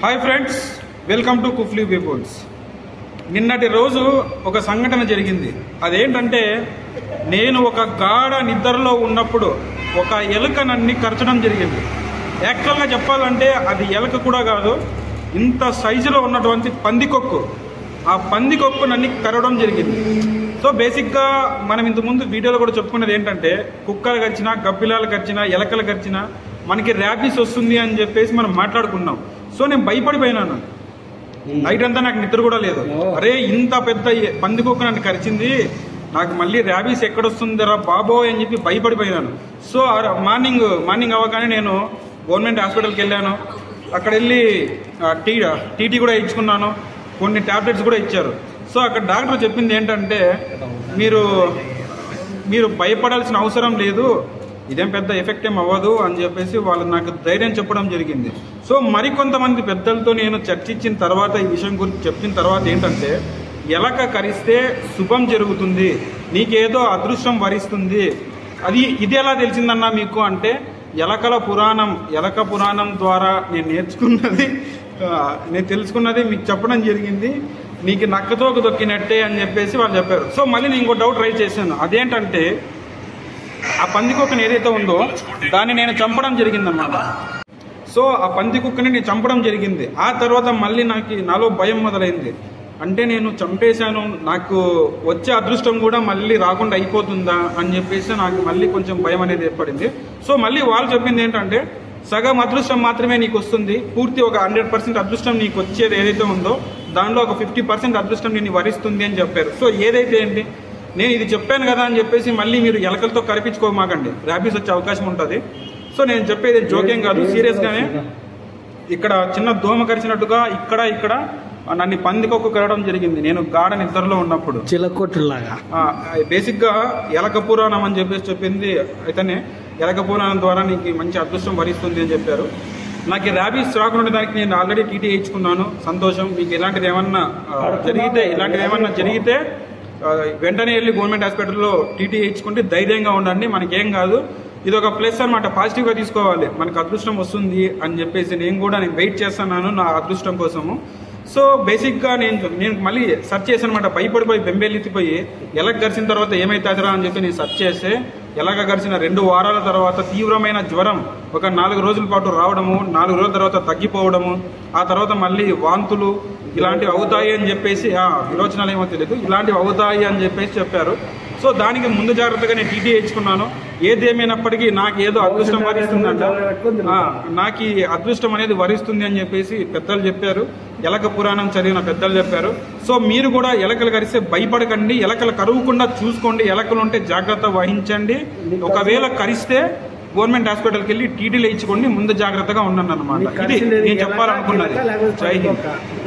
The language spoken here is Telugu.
హాయ్ ఫ్రెండ్స్, వెల్కమ్ టు కుఫ్లీ పీపుల్స్. నిన్నటి రోజు ఒక సంఘటన జరిగింది. అదేంటంటే, నేను ఒక గాఢ నిద్రలో ఉన్నప్పుడు ఒక ఎలుక నన్ను కరచడం జరిగింది. యాక్చువల్గా చెప్పాలంటే అది ఎలుక కూడా కాదు, ఇంత సైజులో ఉన్నటువంటి పందికొక్కు. ఆ పందికొక్కు నన్ను కరవడం జరిగింది. సో బేసిక్గా మనం ఇంతకుముందు వీడియోలో కూడా చెప్పుకున్నది ఏంటంటే, కుక్కలు కరిచినా, గబ్బిలాలు కరిచినా, ఎలకలు కరిచినా మనకి ర్యాబీస్ వస్తుంది అని చెప్పేసి మనం మాట్లాడుకున్నాం. సో నేను భయపడిపోయినాను. నైట్ అంతా నాకు నిద్ర కూడా లేదు. అరే, ఇంత పెద్ద పందికొక్కు నన్ను కరిచింది, నాకు మళ్ళీ ర్యాబీస్ ఎక్కడొస్తుందిరా బాబోయ్ అని చెప్పి భయపడిపోయినాను. సో మార్నింగ్ అవ్వగానే నేను గవర్నమెంట్ హాస్పిటల్కి వెళ్ళాను. అక్కడ వెళ్ళి టీటీ కూడా ఇచ్చుకున్నాను, కొన్ని ట్యాబ్లెట్స్ కూడా ఇచ్చారు. సో అక్కడ డాక్టర్ చెప్పింది ఏంటంటే, మీరు భయపడాల్సిన అవసరం లేదు, ఇదేం పెద్ద ఎఫెక్ట్ ఏం అవ్వదు అని చెప్పేసి వాళ్ళు నాకు ధైర్యం చెప్పడం జరిగింది. సో మరికొంతమంది పెద్దలతో నేను చర్చించిన తర్వాత, ఈ విషయం గురించి చెప్పిన తర్వాత ఏంటంటే, ఎలక కరిస్తే శుభం జరుగుతుంది, నీకేదో అదృష్టం వరిస్తుంది. ఇది ఎలా తెలిసిందన్నా మీకు అంటే, ఎలక పురాణం ద్వారా నేను తెలుసుకున్నది మీకు చెప్పడం జరిగింది. నీకు నక్కతోక దొక్కినట్టే అని చెప్పేసి వాళ్ళు చెప్పారు. సో మళ్ళీ నేను ఇంకో డౌట్ రైజ్ చేశాను. అదేంటంటే, ఆ పందికొక్కని ఏదైతే ఉందో దాన్ని నేను చంపడం జరిగిందన్నమాట. సో ఆ పందికొక్కని నేను చంపడం జరిగింది. ఆ తర్వాత మళ్ళీ నాలో భయం మొదలైంది. అంటే నేను చంపేశాను, నాకు వచ్చే అదృష్టం కూడా మళ్ళీ రాకుండా అయిపోతుందా అని చెప్పేసి నాకు మళ్ళీ కొంచెం భయం అనేది ఏర్పడింది. సో మళ్ళీ వాళ్ళు చెప్పింది ఏంటంటే, సగం అదృష్టం మాత్రమే నీకు వస్తుంది, పూర్తి ఒక 100% అదృష్టం నీకు వచ్చేది ఏదైతే ఉందో దానిలో ఒక 50% అదృష్టం నేను వరిస్తుంది అని చెప్పారు. సో ఏదైతే ఏంటి, నేను ఇది చెప్పాను కదా అని చెప్పేసి మళ్ళీ మీరు ఎలకలతో కరిపించుకోమాకండి, ర్యాబీస్ వచ్చే అవకాశం ఉంటుంది. సో నేను చెప్పేది జోక్యం కాదు, సీరియస్గానే. ఇక్కడ చిన్న దోమ కరిచినట్టుగా ఇక్కడ నన్ను పందికొక్కు కరవడం జరిగింది నేను గాఢ నిద్రలో ఉన్నప్పుడు. చిలకొట్టులాగా బేసిక్గా ఎలక పురాణం అని చెప్పేసి చెప్పింది అయితేనే, ఎలక పురాణం ద్వారా నీకు మంచి అదృష్టం వరిస్తుంది అని చెప్పారు. నాకు ర్యాబీస్ రాకుండా దానికి నేను ఆల్రెడీ టీటీ ఇచ్చుకున్నాను, సంతోషం. మీకు ఇలాంటిది ఏమన్నా జరిగితే వెంటనే వెళ్ళి గవర్నమెంట్ హాస్పిటల్లో టీటీ ఇచ్చుకుంటే ధైర్యంగా ఉండండి, మనకేం కాదు. ఇది ఒక ప్లస్ అనమాట, పాజిటివ్గా తీసుకోవాలి. మనకు అదృష్టం వస్తుంది అని చెప్పేసి నేను వెయిట్ చేస్తున్నాను నా అదృష్టం కోసము. సో బేసిక్గా నేను మళ్ళీ సెర్చ్ చేశాను అనమాట. భయపడిపోయి బెంబేలెత్తిపోయి ఎలక గరిచిన తర్వాత ఏమైతుందిరా అని చెప్పి నేను సెర్చ్ చేస్తే, ఎలక గరిచిన 2 వారాల తర్వాత తీవ్రమైన జ్వరం ఒక 4 రోజుల పాటు రావడము, 4 రోజుల తర్వాత తగ్గిపోవడము, ఆ తర్వాత మళ్ళీ వాంతులు ఇలాంటివి అవుతాయి అని చెప్పేసి, విరోచనాలు ఏమో తెలియదు, ఇలాంటివి అవుతాయి అని చెప్పేసి చెప్పారు. సో దానికి ముందు జాగ్రత్తగా నేను టీటీ ఇచ్చుకున్నాను. ఏదేమైనప్పటికీ నాకు ఏదో అదృష్టం వరిస్తుందంట, నాకు ఈ అదృష్టం అనేది వరిస్తుంది అని చెప్పేసి పెద్దలు చెప్పారు, ఎలక పురాణం చదివిన పెద్దలు చెప్పారు. సో మీరు కూడా ఎలకలు కరిస్తే భయపడకండి, ఎలకలు కరవకుండా చూసుకోండి, ఎలకలు ఉంటే జాగ్రత్త వహించండి. ఒకవేళ కరిస్తే గవర్నమెంట్ హాస్పిటల్కి వెళ్ళి టీటీలు ఇచ్చుకోండి, ముందు జాగ్రత్తగా ఉండండి అన్నమాట. ఇది నేను చెప్పాలనుకున్నది. జై హింద్.